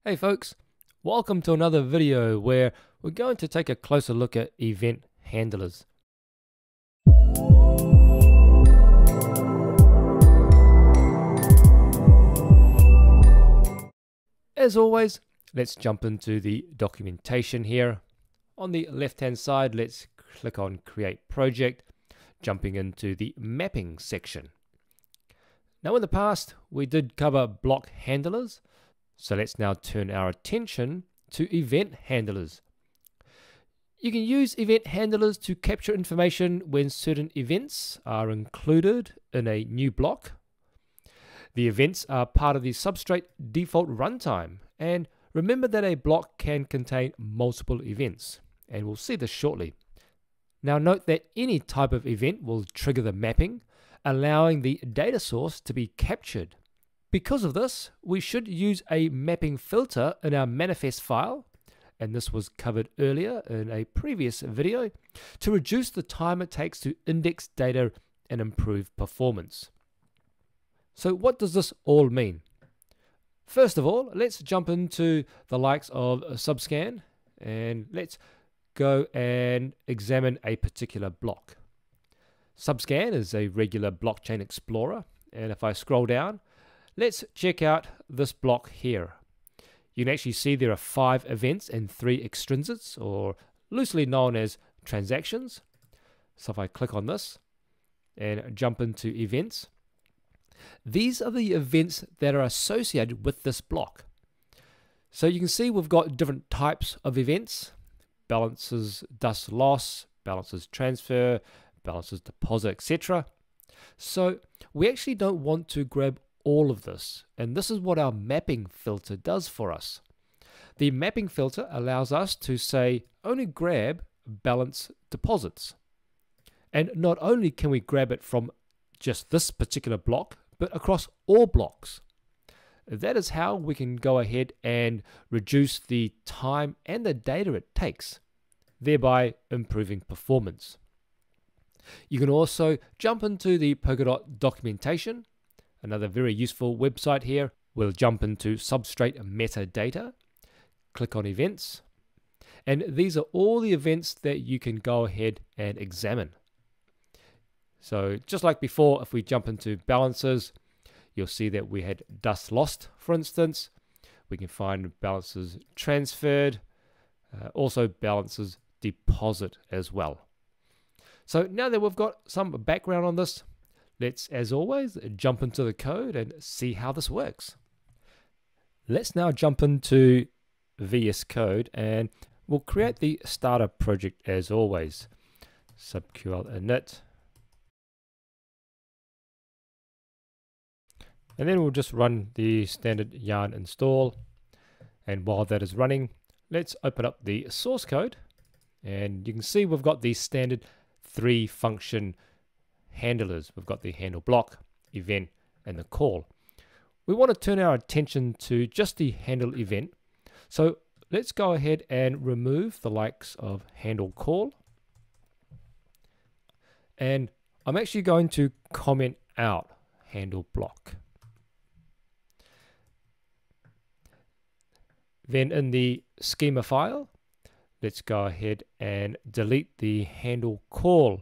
Hey folks, welcome to another video where we're going to take a closer look at event handlers. As always, let's jump into the documentation here. On the left hand side, let's click on Create Project, jumping into the Mapping section. Now in the past, we did cover block handlers, so let's now turn our attention to event handlers. You can use event handlers to capture information when certain events are included in a new block. The events are part of the Substrate default runtime, and remember that a block can contain multiple events, and we'll see this shortly. Now note that any type of event will trigger the mapping, allowing the data source to be captured. Because of this, we should use a mapping filter in our manifest file, and this was covered earlier in a previous video, to reduce the time it takes to index data and improve performance. So what does this all mean? First of all, let's jump into the likes of Subscan, and let's go and examine a particular block. Subscan is a regular blockchain explorer, and if I scroll down, let's check out this block here. You can actually see there are 5 events and 3 extrinsics, or loosely known as transactions. So if I click on this and jump into events, these are the events that are associated with this block. So you can see we've got different types of events: balances dust loss, balances transfer, balances deposit, etc. So we actually don't want to grab all of this, and this is what our mapping filter does for us. The mapping filter allows us to say only grab balance deposits, and not only can we grab it from just this particular block, but across all blocks. That is how we can go ahead and reduce the time and the data it takes, thereby improving performance. You can also jump into the Polkadot documentation, another very useful website here. We'll jump into Substrate metadata, click on events, and these are all the events that you can go ahead and examine. So just like before, if we jump into balances, you'll see that we had dust lost, for instance. We can find balances transferred, also balances deposit as well. So now that we've got some background on this, let's, as always, jump into the code and see how this works. Let's now jump into VS Code, and we'll create the starter project as always. SubQuery init. And then we'll just run the standard yarn install. And while that is running, let's open up the source code. And you can see we've got the standard 3 function handlers. We've got the handle block, event, and the call. We want to turn our attention to just the handle event. So let's go ahead and remove the likes of handle call. And I'm actually going to comment out handle block. Then in the schema file, let's go ahead and delete the handle call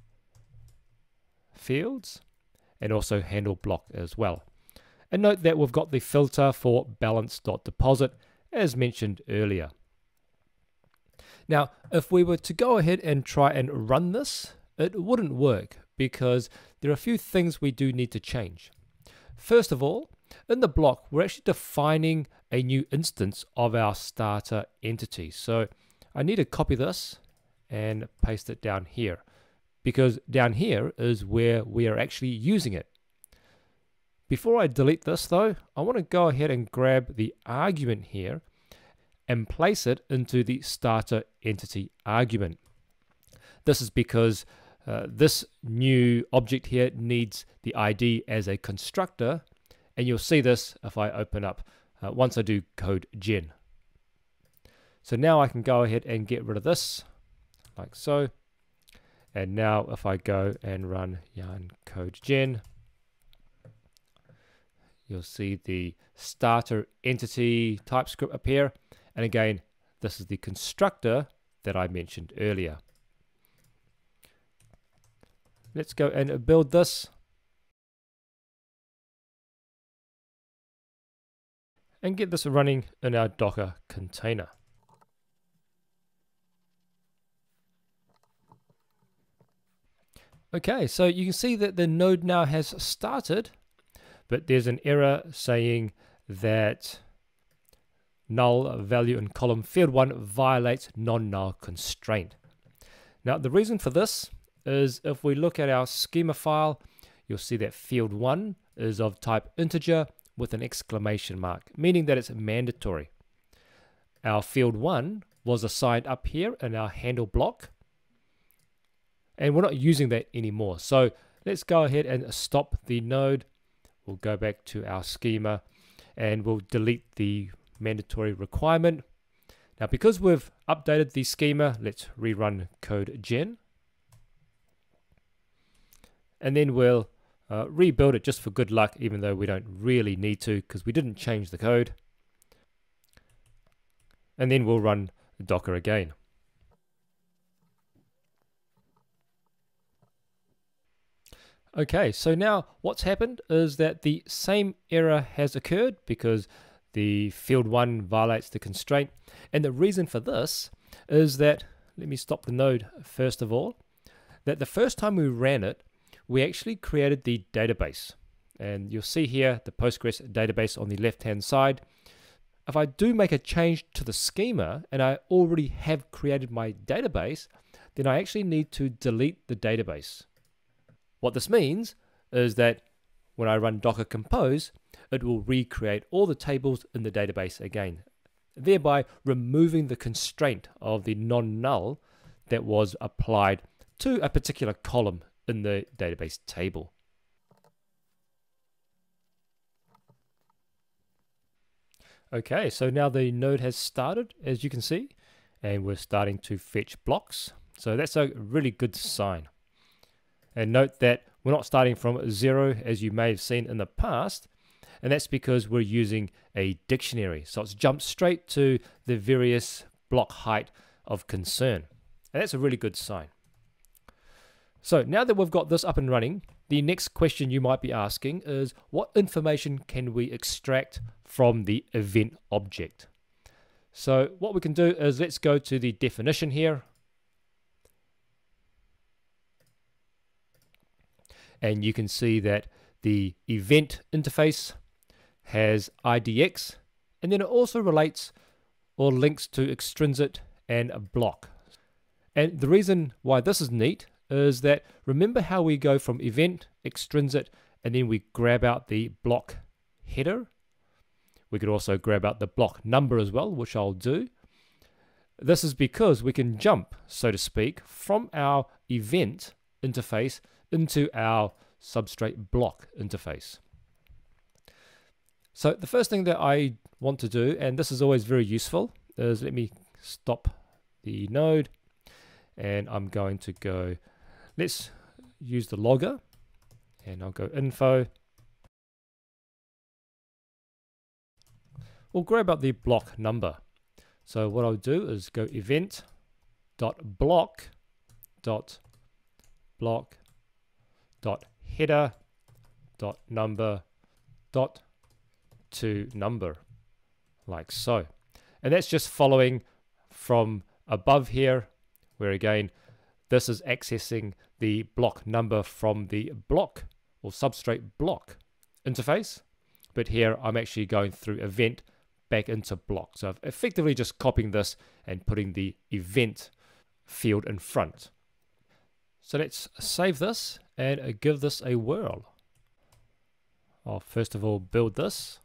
fields and also handle block as well. And note that we've got the filter for balance.deposit as mentioned earlier. Now, if we were to go ahead and try and run this, it wouldn't work because there are a few things we do need to change. First of all, in the block, we're actually defining a new instance of our starter entity. So I need to copy this and paste it down here, because down here is where we are actually using it. Before I delete this though, I want to go ahead and grab the argument here and place it into the starter entity argument. This is because this new object here needs the ID as a constructor, and you'll see this if I open up once I do code gen. So now I can go ahead and get rid of this like so. And now if I go and run yarn code gen, you'll see the starter entity TypeScript appear. And again, this is the constructor that I mentioned earlier. Let's go and build this. And get this running in our Docker container. Okay, so you can see that the node now has started, but there's an error saying that null value in column field 1 violates non-null constraint. Now the reason for this is if we look at our schema file, you'll see that field 1 is of type integer with an exclamation mark, meaning that it's mandatory. Our field 1 was assigned up here in our handle block, and we're not using that anymore. So let's go ahead and stop the node. We'll go back to our schema and we'll delete the mandatory requirement. Now because we've updated the schema, let's rerun code gen. And then we'll rebuild it just for good luck, even though we don't really need to because we didn't change the code. And then we'll run Docker again. Okay, so now what's happened is that the same error has occurred because the field 1 violates the constraint. And the reason for this is that, let me stop the node first of all, that the first time we ran it, we actually created the database. And you'll see here the Postgres database on the left-hand side. If I do make a change to the schema and I already have created my database, then I actually need to delete the database. What this means is that when I run docker compose, it will recreate all the tables in the database again, thereby removing the constraint of the non-null that was applied to a particular column in the database table. Okay, so now the node has started, as you can see, and we're starting to fetch blocks. So that's a really good sign. And note that we're not starting from 0 as you may have seen in the past, and that's because we're using a dictionary. So it's jumped straight to the various block height of concern. And that's a really good sign. So now that we've got this up and running, the next question you might be asking is what information can we extract from the event object? So what we can do is let's go to the definition here. And you can see that the event interface has IDX, and then it also relates or links to extrinsic and a block. And the reason why this is neat is that remember how we go from event, extrinsic, and then we grab out the block header? We could also grab out the block number as well, which I'll do. This is because we can jump, so to speak, from our event interface into our substrate block interface. So the first thing that I want to do, and this is always very useful, is let me stop the node, and I'm going to go, let's use the logger, and I'll go info. We'll grab up the block number. So what I'll do is go event.block.header.number.toNumber, like so. And that's just following from above here, where again this is accessing the block number from the block or substrate block interface, but here I'm actually going through event back into block. So I've effectively just copying this and putting the event field in front. So let's save this and give this a whirl. I'll first of all build this.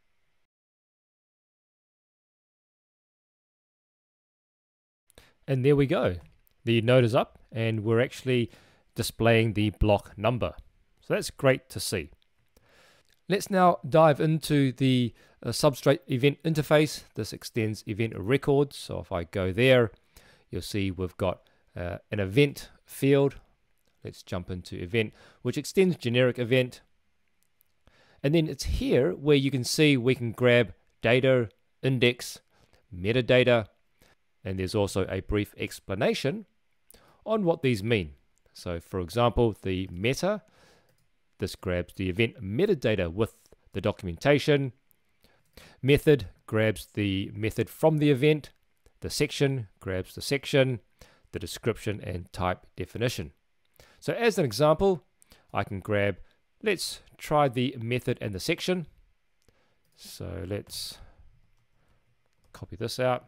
And there we go. The node is up and we're actually displaying the block number. So that's great to see. Let's now dive into the substrate event interface. This extends event records. So if I go there, you'll see we've got an event field. Let's jump into event, which extends generic event. And then it's here where you can see we can grab data, index, metadata, and there's also a brief explanation on what these mean. So for example, the meta, this grabs the event metadata with the documentation. Method grabs the method from the event. The section grabs the section, the description and type definition. So as an example, I can grab, let's try the method and the section. So let's copy this out.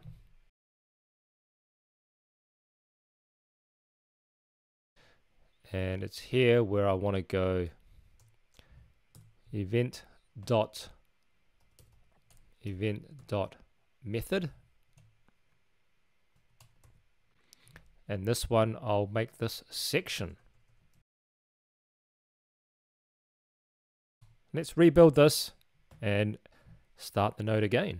And it's here where I want to go event.method. And this one, I'll make this section. Let's rebuild this and start the node again.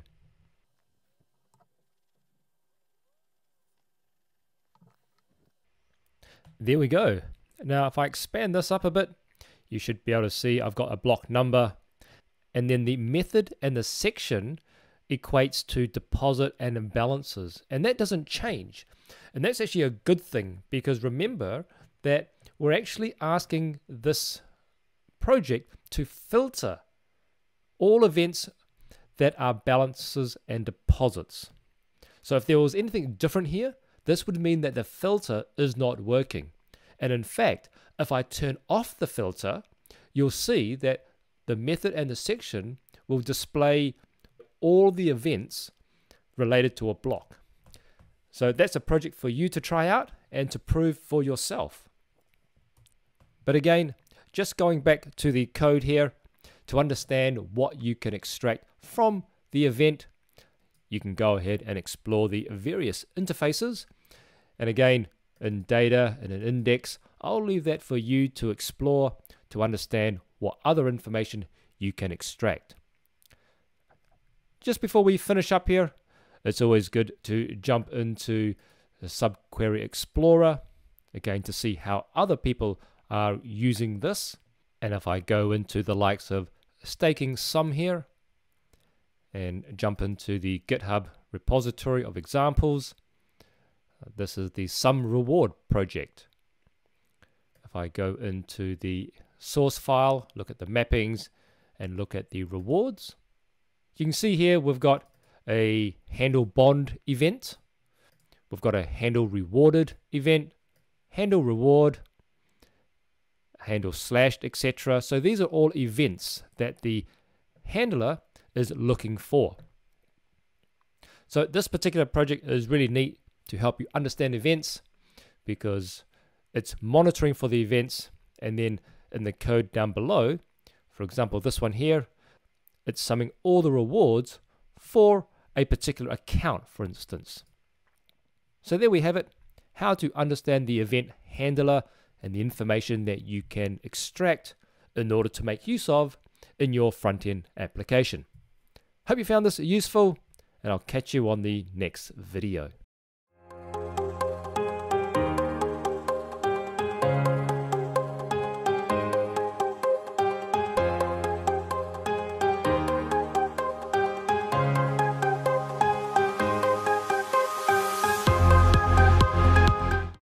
There we go. Now, if I expand this up a bit, you should be able to see I've got a block number, and then the method and the section equates to deposit and imbalances, and that doesn't change. And that's actually a good thing, because remember that we're actually asking this project to filter all events that are balances and deposits. So if there was anything different here, this would mean that the filter is not working. And in fact, if I turn off the filter, you'll see that the method and the section will display all the events related to a block. So that's a project for you to try out and to prove for yourself. But again, just going back to the code here, to understand what you can extract from the event, you can go ahead and explore the various interfaces. And again, in data and an index, I'll leave that for you to explore to understand what other information you can extract. Just before we finish up here, it's always good to jump into the SubQuery Explorer, again to see how other people are using this. And if I go into the likes of staking sum here and jump into the GitHub repository of examples, this is the sum reward project. If I go into the source file, look at the mappings and look at the rewards, you can see here we've got a handle bond event, we've got a handle rewarded event, handle reward, handle slashed, etc. So these are all events that the handler is looking for. So this particular project is really neat to help you understand events, because it's monitoring for the events, and then in the code down below, for example this one here, it's summing all the rewards for a particular account, for instance. So there we have it, how to understand the event handler and the information that you can extract in order to make use of in your front-end application. Hope you found this useful, and I'll catch you on the next video.